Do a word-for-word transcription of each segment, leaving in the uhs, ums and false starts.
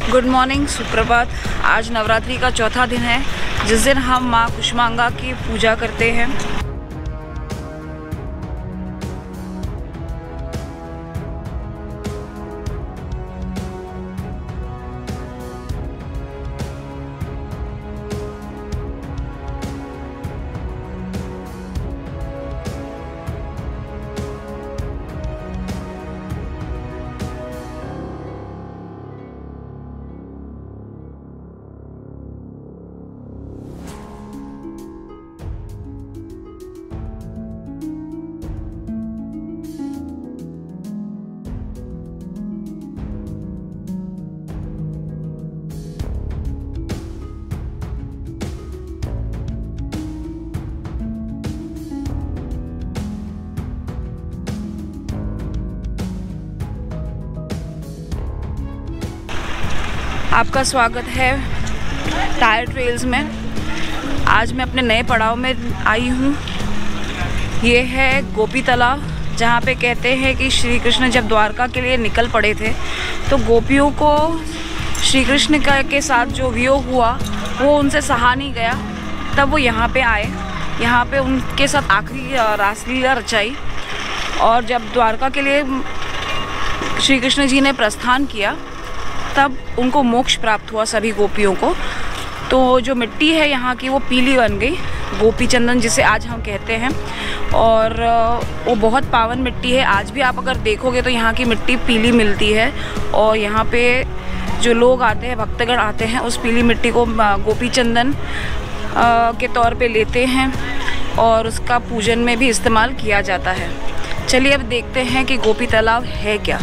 Good morning, सुप्रभात। आज नवरात्रि का चौथा दिन है, जिस दिन हम माँ कुष्मांडा की पूजा करते हैं। आपका स्वागत है टायर ट्रेल्स में। आज मैं अपने नए पड़ाव में आई हूँ। ये है गोपी तालाब, जहाँ पे कहते हैं कि श्री कृष्ण जब द्वारका के लिए निकल पड़े थे तो गोपियों को श्री कृष्ण का के साथ जो वियोग हुआ वो उनसे सहा नहीं गया, तब वो यहाँ पे आए। यहाँ पे उनके साथ आखिरी रासलीला रचाई और जब द्वारका के लिए श्री कृष्ण जी ने प्रस्थान किया तब उनको मोक्ष प्राप्त हुआ सभी गोपियों को। तो जो मिट्टी है यहाँ की वो पीली बन गई, गोपी चंदन जिसे आज हम कहते हैं, और वो बहुत पावन मिट्टी है। आज भी आप अगर देखोगे तो यहाँ की मिट्टी पीली मिलती है और यहाँ पे जो लोग आते हैं, भक्तगण आते हैं, उस पीली मिट्टी को गोपी चंदन के तौर पे लेते हैं और उसका पूजन में भी इस्तेमाल किया जाता है। चलिए अब देखते हैं कि गोपी तालाब है क्या।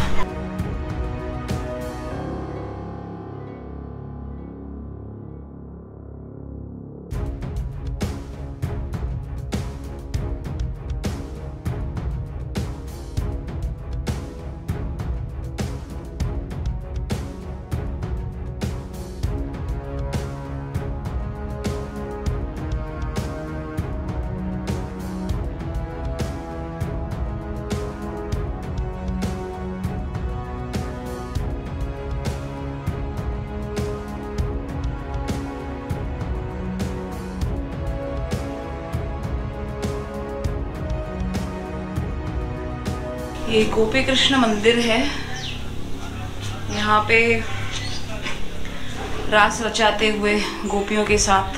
ये गोपी कृष्ण मंदिर है। यहाँ पे रास रचाते हुए गोपियों के साथ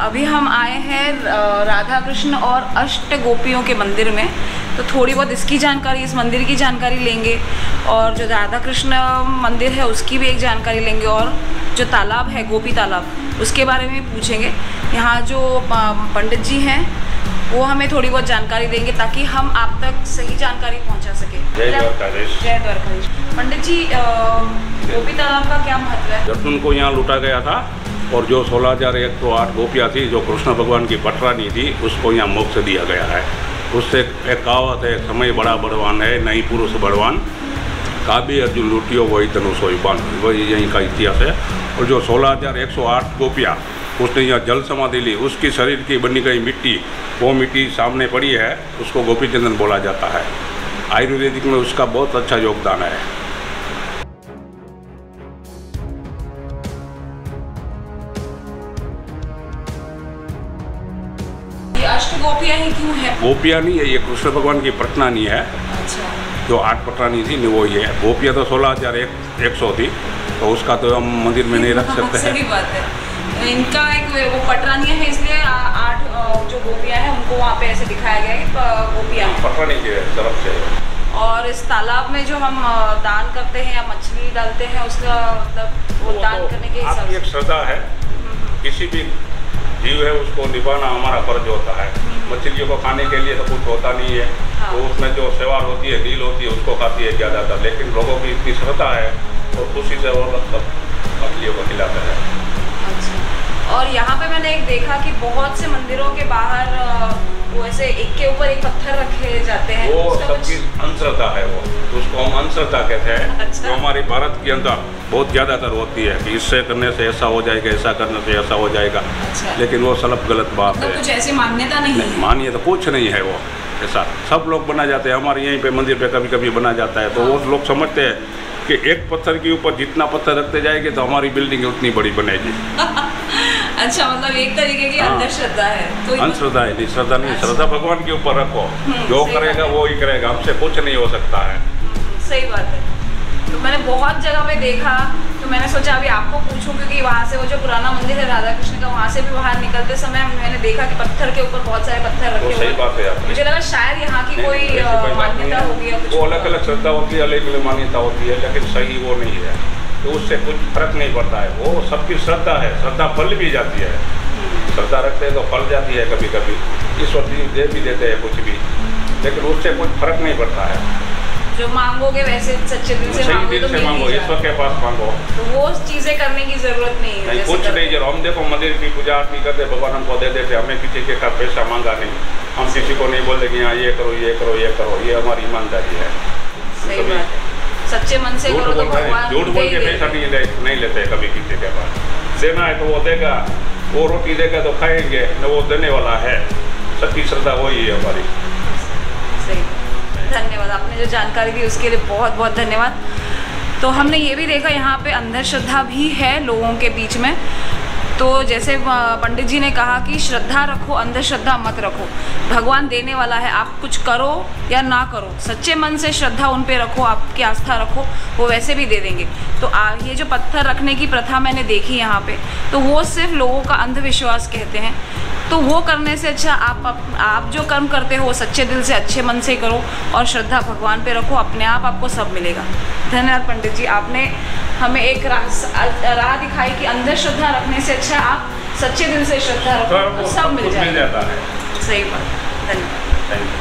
अभी हम आए हैं राधा कृष्ण और अष्ट गोपियों के मंदिर में, तो थोड़ी बहुत इसकी जानकारी, इस मंदिर की जानकारी लेंगे और जो राधा कृष्ण मंदिर है उसकी भी एक जानकारी लेंगे और जो तालाब है गोपी तालाब उसके बारे में पूछेंगे। यहाँ जो पंडित जी हैं वो हमें थोड़ी बहुत जानकारी देंगे ताकि हम आप तक सही जानकारी पहुँचा सकें। जय द्वारकाधीश। जय द्वारकाधीश। पंडित जी, गोपी तालाब का क्या महत्व है? जब उनको यहाँ लूटा गया था और जो सोलह हजार एक सौ आठ गोपियाँ थी जो कृष्ण भगवान की पटरानी थी उसको यहाँ मोक्ष दिया गया है। उससे एक कहावत है, समय बड़ा बड़वान है नहीं पुरुष बड़वान, काबी अर्जुन लूटियो वही तनु सोई पान, वही यहीं का इतिहास है। और जो सोलह हजार एक सौ आठ गोपियाँ उसने यहाँ जल समाधि ली, उसकी शरीर की बनी गई मिट्टी, वो मिट्टी सामने पड़ी है, उसको गोपी चंदन बोला जाता है। आयुर्वेदिक में उसका बहुत अच्छा योगदान है। ये अष्ट गोपियाँ ही क्यों है? गोपियाँ नहीं है, ये कृष्ण भगवान की पटरानी है। अच्छा। जो आठ पटरानी थी वो ही है। गोपियाँ तो सोलह हजार एक एक सौ थी, तो उसका तो हम मंदिर में नहीं रख सकते हैं। सही बात है। इनका एक वो पटरानियाँ है इसलिए आठ जो गोपियाँ हैं उनको वहाँ पे ऐसे दिखाया गया है गोपियाँ पटरानी की तरफ से। और इस तालाब में जो हम दान करते हैं या मछली डालते हैं उसका मतलब वो, वो दान तो करने के हिसाब से एक श्रद्धा है, किसी भी जीव है उसको निभाना हमारा फर्ज होता है। मछलियों को खाने के लिए तो कुछ होता नहीं है। हाँ। तो उसमें जो सेवार होती है, नील होती है, उसको खाती है ज़्यादातर, लेकिन लोगों की इतनी श्रद्धा है और खुशी से वो सब मछलियों को खिलाते हैं। अच्छा। और यहाँ पे मैंने एक देखा कि बहुत से मंदिरों के बाहर वो ऐसे एक के ऊपर एक पत्थर रखे जाते हैं। वो सबकी अंधश्रद्धा है, वो उसको हम अंधश्रद्धा कहते हैं। अच्छा। जो हमारे भारत के अंदर बहुत ज़्यादातर होती है कि इससे करने से ऐसा हो जाएगा, ऐसा करने से ऐसा हो जाएगा। अच्छा। लेकिन वो सब गलत बात मतलब है। कुछ ऐसी मान्यता नहीं, नहीं है। मानिए तो कुछ नहीं है वो ऐसा। सब लोग बना जाते हैं, हमारे यहीं पे मंदिर पे कभी कभी बना जाता है। तो हाँ। वो लोग समझते हैं कि एक पत्थर के ऊपर जितना पत्थर रखते जाएंगे तो हमारी बिल्डिंग उतनी बड़ी बनेगी। अच्छा, मतलब एक तरीके की अंधश्रद्धा है। तो अंधश्रद्धा है, नहीं श्रद्धा नहीं। श्रद्धा भगवान के ऊपर रखो, जो करेगा वो ही करेगा, हमसे कुछ नहीं हो सकता है। सही बात है। तो मैंने बहुत जगह पे देखा, तो मैंने सोचा अभी आपको पूछूं क्योंकि वहाँ से वो जो पुराना मंदिर है राधा कृष्ण का, वहाँ से भी बाहर निकलते समय मैंने देखा कि पत्थर के ऊपर बहुत सारे पत्थर रखे हुए। सही बात है। मुझे लगा शायद यहाँ की कोई मान्यता होगी या कुछ। वो अलग अलग श्रद्धा होती है, अलग अलग मान्यता होती है, लेकिन सही वो नहीं है, तो उससे कुछ फर्क नहीं पड़ता है। वो सबकी श्रद्धा है, श्रद्धा फल भी जाती है। श्रद्धा रखते हैं तो फल जाती है, कभी कभी ईश्वर दे भी देते हैं कुछ भी, लेकिन उससे कुछ फर्क नहीं पड़ता है। जो मांगोगे वैसे सच्चे दिल से मांगो, दिल से मांगो, ईश्वर के पास मांगो, तो वो चीजें करने की जरूरत नहीं है। नहीं, कुछ नहीं। जब हम देखो मंदिर की पूजा आरती करते, भगवान हमको दे देते, हमें किसी के का पैसा मांगा नहीं, हम किसी को नहीं बोलते कि हाँ ये करो ये करो ये करो, ये हमारी ईमानदारी है। सही बात है। सच्चे मन से करो तो भगवान झूठ बोल के पैसा नहीं नहीं लेते कभी किसी के पास। देना है तो वो देगा, वो रोटी देगा तो खाएंगे, न वो देने वाला है। सच्ची श्रद्धा वही है हमारी। सही। धन्यवाद, आपने जो जानकारी दी उसके लिए बहुत बहुत धन्यवाद। तो हमने ये भी देखा यहाँ पे अंधश्रद्धा भी है लोगों के बीच में। तो जैसे पंडित जी ने कहा कि श्रद्धा रखो, अंधश्रद्धा मत रखो। भगवान देने वाला है, आप कुछ करो या ना करो, सच्चे मन से श्रद्धा उन पे रखो, आपकी आस्था रखो, वो वैसे भी दे देंगे। तो आ, ये जो पत्थर रखने की प्रथा मैंने देखी यहाँ पे, तो वो सिर्फ लोगों का अंधविश्वास कहते हैं। तो वो करने से अच्छा आप, आप आप जो कर्म करते हो वो सच्चे दिल से अच्छे मन से करो और श्रद्धा भगवान पे रखो, अपने आप आपको सब मिलेगा। धन्यवाद पंडित जी, आपने हमें एक राह राह दिखाई कि अंधश्रद्धा रखने से अच्छा आप सच्चे दिल से श्रद्धा रखो तो सब मिल जाएगा। सही बात। धन्यवाद।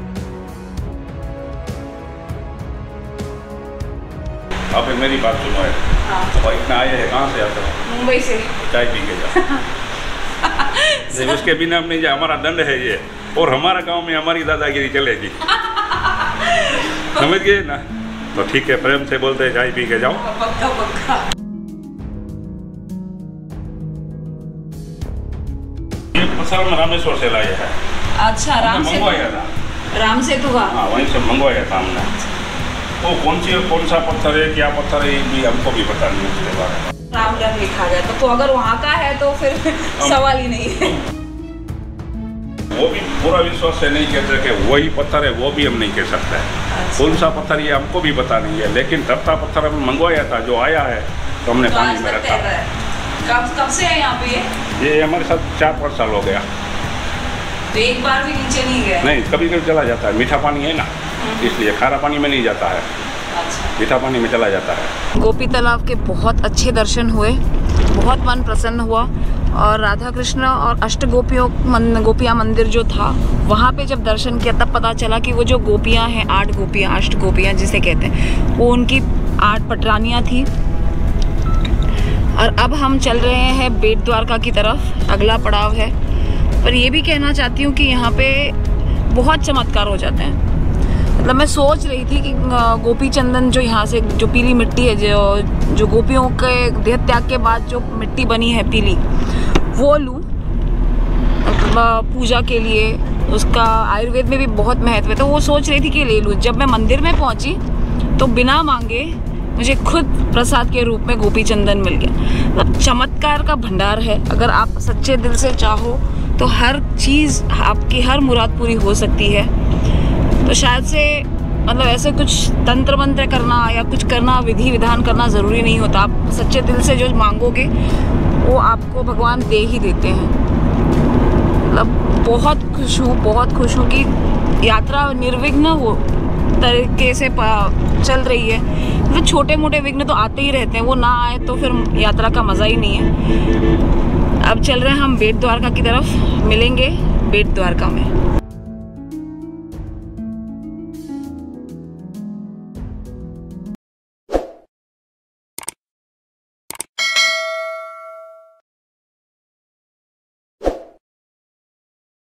आप मेरी बात सुनो है। हाँ। और इतना आए हैं कहाँ से आते हो? मुंबई से। चाय पी के जाओ। नहीं, उसके बिना हम नहीं जाए, हमारा दंड है ये, और हमारा गांव में हमारी दादागिरी चलेगी। समझ गए ना? तो ठीक है, प्रेम से बोलते हैं चाय पी के जाओ। पक्का पक्का। ये पत्थर रामेश्वर से लाया है। अच्छा, राम से मंगवाया था। राम सेतु का? हाँ, वहीं से मंगवाया था हमने। वो कौन सी कौन सा पत्थर है, क्या पत्थर है, भी हमको भी पता नहीं उसके बारे में। रामगढ़ लिखा गया तो, तो अगर वहाँ का है तो फिर सवाल ही नहीं है। वो भी पूरा विश्वास से नहीं कहते कि वही पत्थर है, वो भी हम नहीं कह सकते। अच्छा। कौन सा पत्थर ये हमको भी पता नहीं है, लेकिन तरता पत्थर हम मंगवाया था, जो आया है तो हमने पानी में रखा है। कब कब से है यहाँ पे ये? ये हमारे साथ चार पाँच साल हो गया। तो एक बार भी नीचे नहीं गया? नहीं, कभी कभी चला जाता है, मीठा पानी है ना, इसलिए खारा पानी में नहीं जाता है। अच्छा। मीठा पानी में चला जाता है। गोपी तालाब के बहुत अच्छे दर्शन हुए, बहुत मन प्रसन्न हुआ। और राधा कृष्ण और अष्ट गोपियों मन, गोपियाँ मंदिर जो था वहाँ पे जब दर्शन किया तब पता चला कि वो जो गोपियाँ हैं, आठ गोपियाँ, अष्ट गोपियाँ जिसे कहते हैं, वो उनकी आठ पटरानियाँ थी। और अब हम चल रहे हैं बेट द्वारका की तरफ, अगला पड़ाव है। पर ये भी कहना चाहती हूँ कि यहाँ पे बहुत चमत्कार हो जाते हैं। मतलब मैं सोच रही थी कि गोपी चंदन जो यहाँ से जो पीली मिट्टी है, जो जो गोपियों के देह त्याग के बाद जो मिट्टी बनी है पीली, वो लूँ पूजा के लिए। उसका आयुर्वेद में भी बहुत महत्व है, तो वो सोच रही थी कि ले लूँ। जब मैं मंदिर में पहुँची तो बिना मांगे मुझे खुद प्रसाद के रूप में गोपी चंदन मिल गया। मतलब चमत्कार का भंडार है। अगर आप सच्चे दिल से चाहो तो हर चीज़, आपकी हर मुराद पूरी हो सकती है। तो शायद से मतलब ऐसे कुछ तंत्र मंत्र करना या कुछ करना, विधि विधान करना ज़रूरी नहीं होता। आप सच्चे दिल से जो मांगोगे वो आपको भगवान दे ही देते हैं। मतलब बहुत खुश हूँ, बहुत खुश हूँ कि यात्रा निर्विघ्न हो तरीके से चल रही है। मतलब छोटे मोटे विघ्न तो आते ही रहते हैं, वो ना आए तो फिर यात्रा का मज़ा ही नहीं है। अब चल रहे हैं हम बेट द्वारका की तरफ, मिलेंगे बेट द्वारका में।